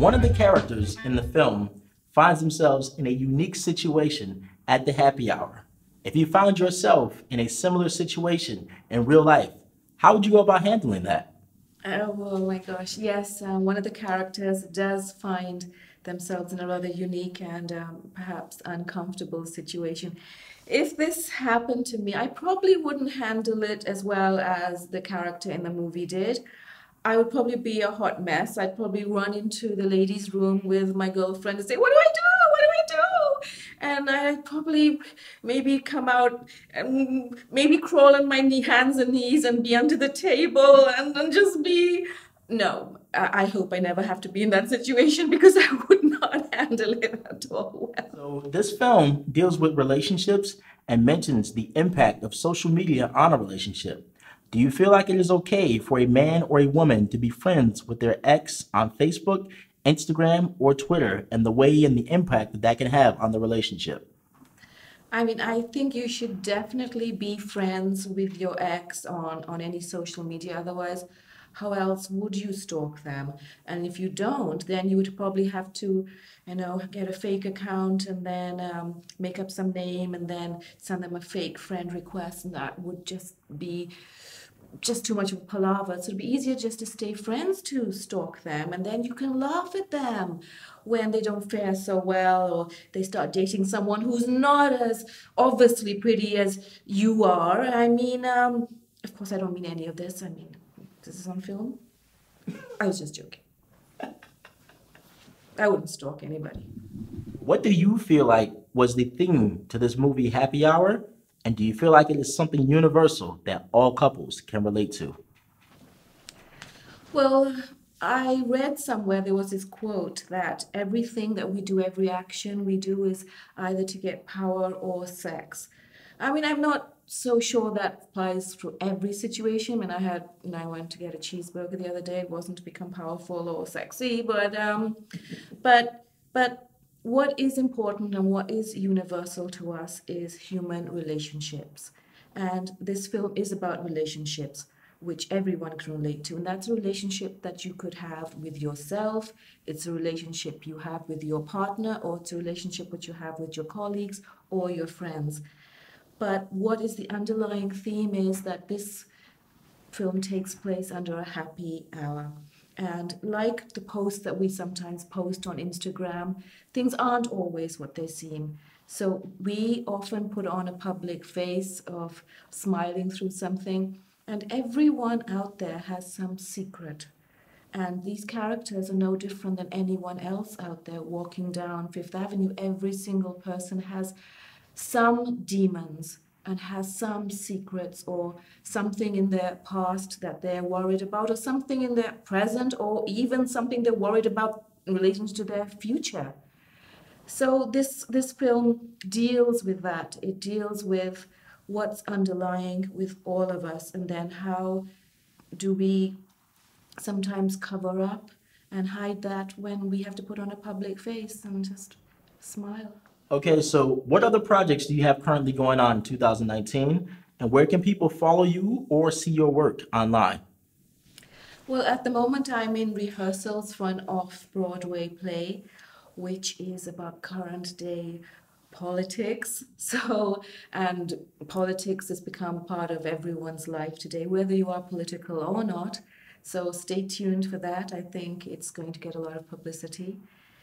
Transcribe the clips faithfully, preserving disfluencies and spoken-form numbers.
One of the characters in the film finds themselves in a unique situation at the happy hour. If you found yourself in a similar situation in real life, how would you go about handling that? Oh, oh my gosh, yes, uh, one of the characters does find themselves in a rather unique and um, perhaps uncomfortable situation. If this happened to me, I probably wouldn't handle it as well as the character in the movie did. I would probably be a hot mess. I'd probably run into the ladies' room with my girlfriend and say, "What do I do? What do I do?" And I'd probably maybe come out and maybe crawl on my knee, hands and knees and be under the table and, and just be. No, I, I hope I never have to be in that situation because I would not handle it at all well. So this film deals with relationships and mentions the impact of social media on a relationship. Do you feel like it is okay for a man or a woman to be friends with their ex on Facebook, Instagram, or Twitter, and the way and the impact that that can have on the relationship? I mean, I think you should definitely be friends with your ex on, on any social media. Otherwise, how else would you stalk them? And if you don't, then you would probably have to, you know, get a fake account and then um, make up some name and then send them a fake friend request. And that would just be just too much of a palaver. So it'd be easier just to stay friends to stalk them, and then you can laugh at them when they don't fare so well or they start dating someone who's not as obviously pretty as you are. I mean, um, of course, I don't mean any of this. I mean, this is on film. I was just joking. I wouldn't stalk anybody. What do you feel like was the theme to this movie, Happy Hour? And do you feel like it is something universal that all couples can relate to? Well, I read somewhere there was this quote that everything that we do, every action we do is either to get power or sex. I mean, I'm not so sure that applies to every situation. I mean, I had, you know, I went to get a cheeseburger the other day. It wasn't to become powerful or sexy, but um, but but what is important and what is universal to us is human relationships. And this film is about relationships, which everyone can relate to. And that's a relationship that you could have with yourself, it's a relationship you have with your partner, or it's a relationship which you have with your colleagues or your friends. But what is the underlying theme is that this film takes place under a happy hour. And like the posts that we sometimes post on Instagram, things aren't always what they seem. So we often put on a public face of smiling through something, and everyone out there has some secret. And these characters are no different than anyone else out there walking down Fifth Avenue. Every single person has some demons and has some secrets or something in their past that they're worried about, or something in their present, or even something they're worried about in relation to their future. So this this film deals with that. It deals with what's underlying with all of us, and then how do we sometimes cover up and hide that when we have to put on a public face and just smile. Okay, so what other projects do you have currently going on in two thousand nineteen? And where can people follow you or see your work online? Well, at the moment, I'm in rehearsals for an off-Broadway play, which is about current day politics. So, and politics has become part of everyone's life today, whether you are political or not. So stay tuned for that. I think it's going to get a lot of publicity.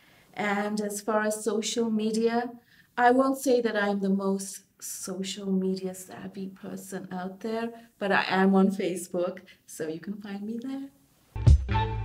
And as far as social media, I won't say that I'm the most social media savvy person out there, but I am on Facebook, so you can find me there.